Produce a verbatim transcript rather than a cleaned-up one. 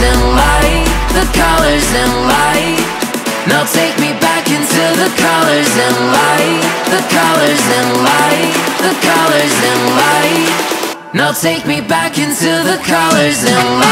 and light, the colors and light. Now take me back into the colors and light, the colors and light, the colors and light. Now take me back into the colors and light.